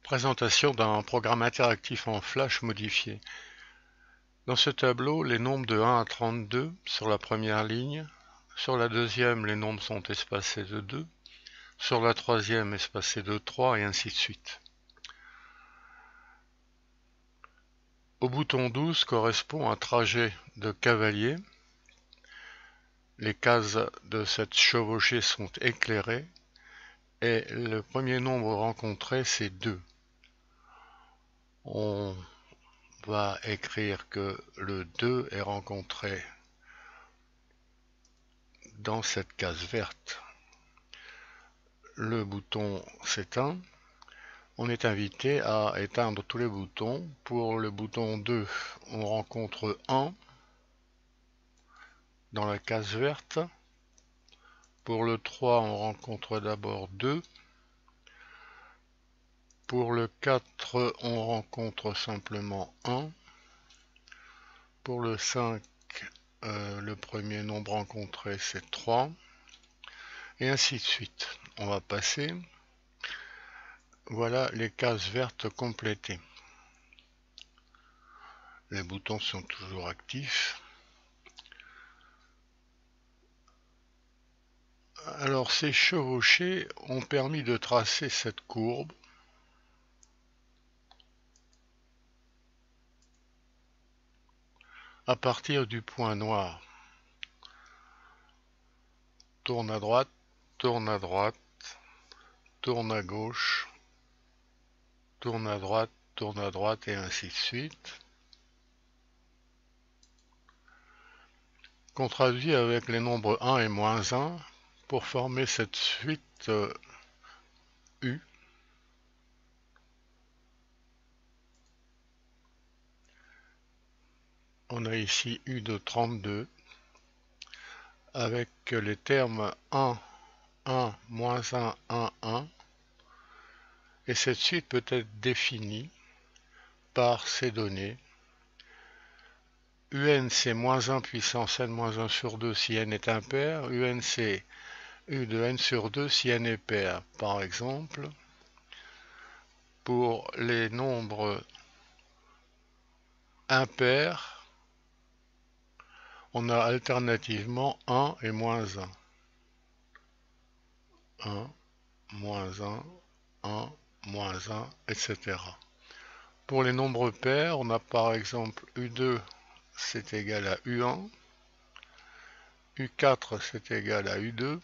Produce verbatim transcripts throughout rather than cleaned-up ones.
Présentation d'un programme interactif en Flash modifié. Dans ce tableau, les nombres de un à trente-deux sur la première ligne. Sur la deuxième, les nombres sont espacés de deux. Sur la troisième, espacés de trois, et ainsi de suite. Au bouton douze correspond un trajet de cavalier. Les cases de cette chevauchée sont éclairées. Et le premier nombre rencontré, c'est deux. On va écrire que le deux est rencontré dans cette case verte. Le bouton s'éteint. On est invité à éteindre tous les boutons. Pour le bouton deux, on rencontre un dans la case verte. Pour le trois, on rencontre d'abord deux. Pour le quatre, on rencontre simplement un. Pour le cinq, euh, le premier nombre rencontré, c'est trois. Et ainsi de suite. On va passer. Voilà les cases vertes complétées. Les boutons sont toujours actifs. Alors ces chevauchées ont permis de tracer cette courbe. À partir du point noir. Tourne à droite, tourne à droite, tourne à gauche, tourne à droite, tourne à droite, et ainsi de suite. Qu'on traduit avec les nombres un et moins un pour former cette suite euh, U. On a ici U de trente-deux avec les termes un, un, moins un, un, un. Et cette suite peut être définie par ces données. Un c'est moins un puissance n moins un sur deux si n est impair. Un c'est U de n sur deux si n est pair. Par exemple, pour les nombres impairs, on a alternativement un et moins un. un, moins un, un, moins un, et cetera. Pour les nombres pairs, on a par exemple U deux, c'est égal à U un, U quatre, c'est égal à U deux,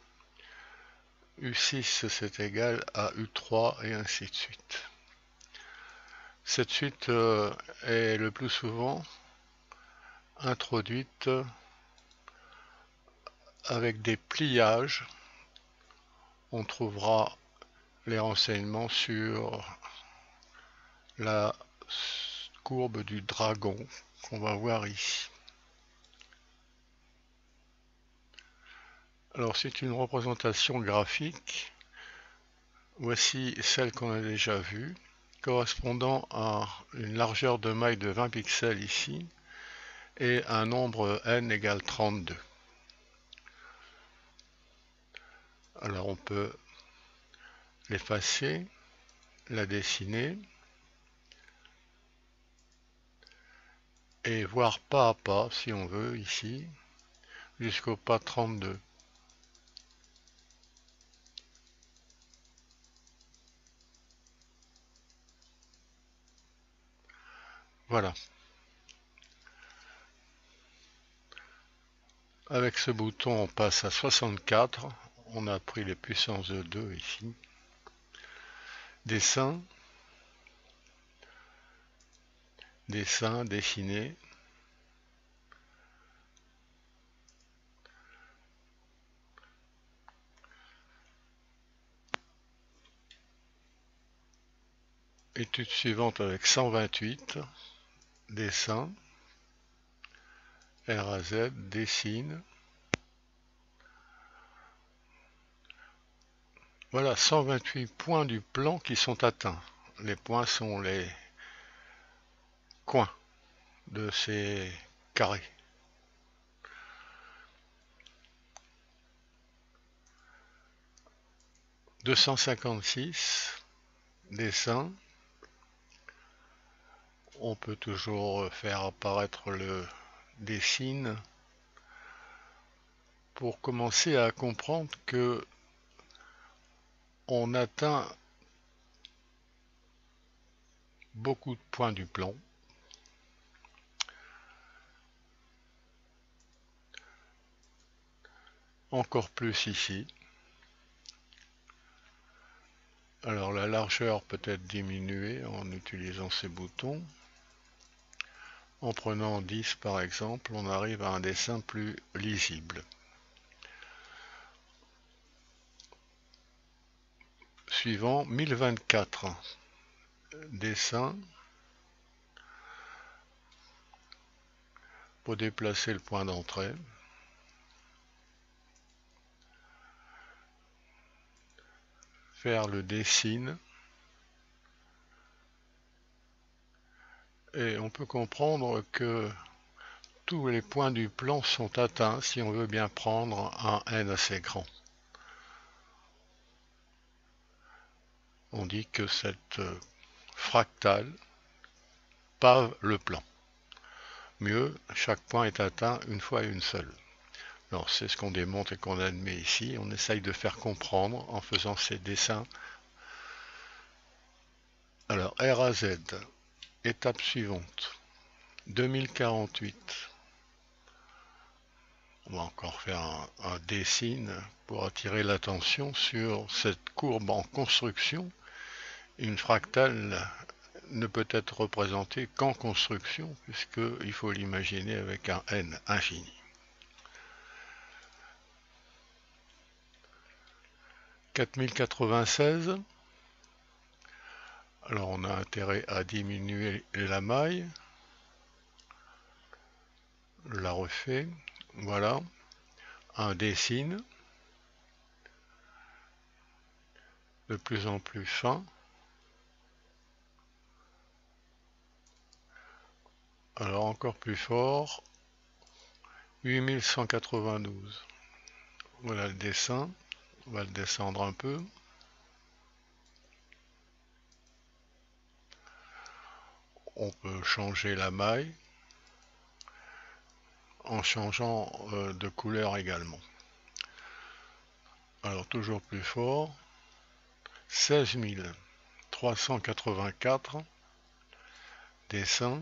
U six, c'est égal à U trois, et ainsi de suite. Cette suite euh, est le plus souvent introduite avec des pliages. On trouvera les renseignements sur la courbe du dragon qu'on va voir ici. Alors c'est une représentation graphique. Voici celle qu'on a déjà vue, correspondant à une largeur de maille de vingt pixels ici, et un nombre n égale trente-deux. Alors on peut l'effacer, la dessiner, et voir pas à pas, si on veut, ici, jusqu'au pas trente-deux. Voilà. Avec ce bouton, on passe à soixante-quatre. On a pris les puissances de deux ici. Dessin. Dessin, dessiner. Étude suivante avec cent vingt-huit. Dessin. R à Z, dessine. Voilà, cent vingt-huit points du plan qui sont atteints. Les points sont les coins de ces carrés. deux cent cinquante-six, dessin. On peut toujours faire apparaître le dessin pour commencer à comprendre que on atteint beaucoup de points du plan. Encore plus ici. Alors la largeur peut être diminuée en utilisant ces boutons. En prenant dix par exemple, on arrive à un dessin plus lisible. Suivant, mille vingt-quatre. Dessin. Pour déplacer le point d'entrée. Faire le dessin. Et on peut comprendre que tous les points du plan sont atteints si on veut bien prendre un N assez grand. On dit que cette fractale pave le plan. Mieux, chaque point est atteint une fois et une seule. Alors c'est ce qu'on démontre et qu'on admet ici. On essaye de faire comprendre en faisant ces dessins. Alors R à Z, étape suivante, deux mille quarante-huit. On va encore faire un, un dessin pour attirer l'attention sur cette courbe en construction. Une fractale ne peut être représentée qu'en construction, puisqu'il faut l'imaginer avec un n infini. quatre mille quatre-vingt-seize. Alors on a intérêt à diminuer la maille. Je la refais. Voilà. Un dessin. De plus en plus fin. Alors encore plus fort. huit mille cent quatre-vingt-douze. Voilà le dessin. On va le descendre un peu. On peut changer la maille en changeant euh, de couleur également. Alors toujours plus fort. seize mille trois cent quatre-vingt-quatre. Dessin.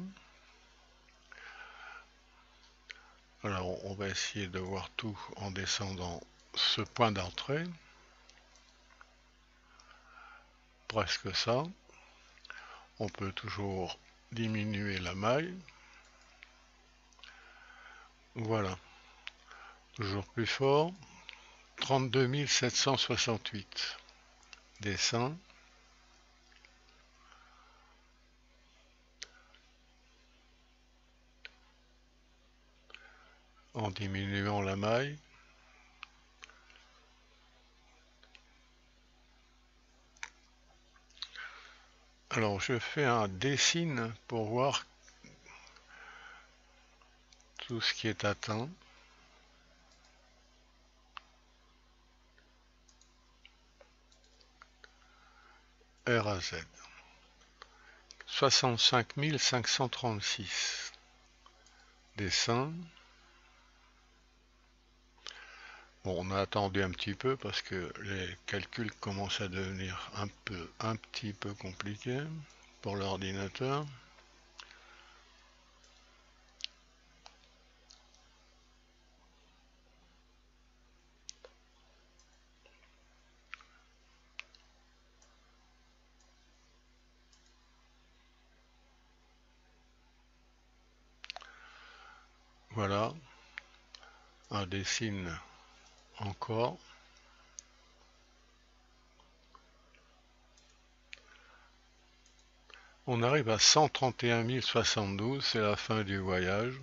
Alors on va essayer de voir tout en descendant ce point d'entrée. Presque ça. On peut toujours diminuer la maille. Voilà. Toujours plus fort. trente-deux mille sept cent soixante-huit. Dessin. En diminuant la maille. Alors je fais un dessin pour voir tout ce qui est atteint. R à Z. soixante-cinq mille cinq cent trente-six. Dessin. Bon, on a attendu un petit peu parce que les calculs commencent à devenir un peu, un petit peu compliqués pour l'ordinateur. Voilà, un dessin encore. On arrive à cent trente et un mille soixante-douze, c'est la fin du voyage.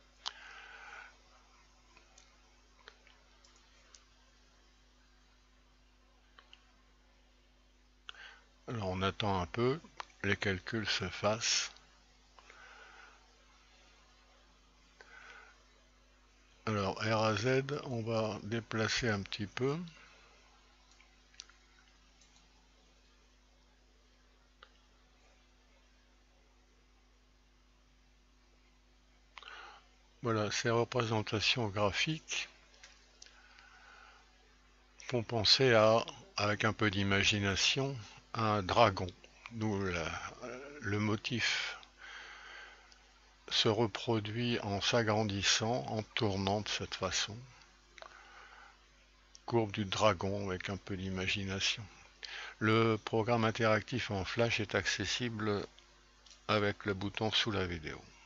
Alors on attend un peu, les calculs se fassent. Alors R à Z, on va déplacer un petit peu. Voilà, ces représentations graphiques font penser à, avec un peu d'imagination, à un dragon, d'où le motif se reproduit en s'agrandissant, en tournant de cette façon. Courbe du dragon avec un peu d'imagination. Le programme interactif en Flash est accessible avec le bouton sous la vidéo.